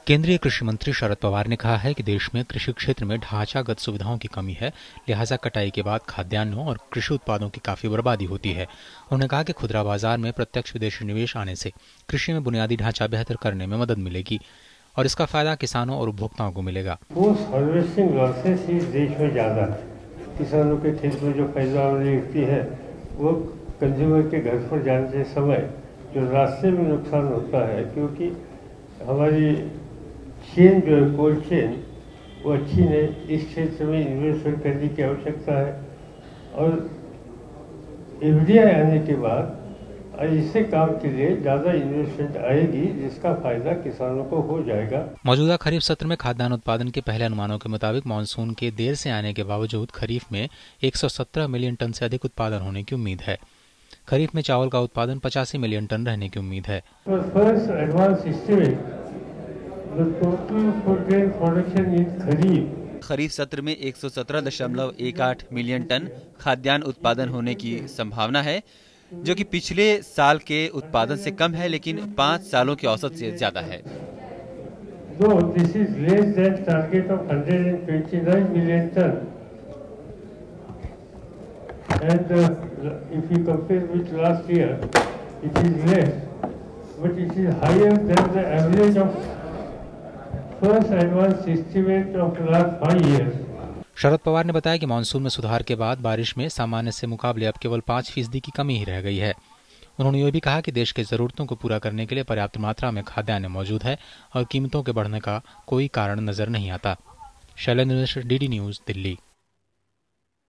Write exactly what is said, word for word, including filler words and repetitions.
केंद्रीय कृषि मंत्री शरद पवार ने कहा है कि देश में कृषि क्षेत्र में ढांचागत सुविधाओं की कमी है, लिहाजा कटाई के बाद खाद्यान्नों और कृषि उत्पादों की काफी बर्बादी होती है। उन्होंने कहा कि खुदरा बाजार में प्रत्यक्ष विदेशी निवेश आने से कृषि में बुनियादी ढांचा बेहतर करने में मदद मिलेगी और इसका फायदा किसानों और उपभोक्ताओं को मिलेगा। हार्वेस्टिंग लॉसेस ही देश में ज्यादा है। किसानों के खेत में जो पैदावार होती है वो कंज्यूमर के घर पर जाने से समय जो रास्ते में नुकसान होता है, क्योंकि हमारी चेन जो है कोल्ड चेन वो अच्छी नहीं। इस क्षेत्र में इन्वेस्टमेंट करने की आवश्यकता है और एफडीआई आने के बाद इससे काम के लिए ज्यादा इन्वेस्टमेंट आएगी, जिसका फायदा किसानों को हो जाएगा। मौजूदा खरीफ सत्र में खाद्यान्न उत्पादन के पहले अनुमानों के मुताबिक मानसून के देर से आने के बावजूद खरीफ में एक सौ सत्रह मिलियन टन से अधिक उत्पादन होने की उम्मीद है। खरीफ में चावल का उत्पादन पचासी मिलियन टन रहने की उम्मीद है। खरीफ सत्र में एक सौ सत्रह दशमलव एक आठ मिलियन टन खाद्यान्न उत्पादन होने की संभावना है, जो कि पिछले साल के उत्पादन से कम है, लेकिन पाँच सालों के औसत से ज्यादा है। Though this is less than target of one hundred twenty-nine million ton, and uh, if you compare with last year, it is less, but it is higher than the average of first advance estimate of last five years. Sharad Pawar ने बताया कि monsoon में सुधार के बाद बारिश में सामान्य से मुकाबले अब केवल पाँच फीसदी की कमी ही रह गई है। उन्होंने ये भी कहा कि देश के जरूरतों को पूरा करने के लिए पर्याप्त मात्रा में खाद्यान्न मौजूद है और कीमतों के बढ़ने का कोई कारण नजर नहीं आता। Shailendra Mishra, D D news, Delhi.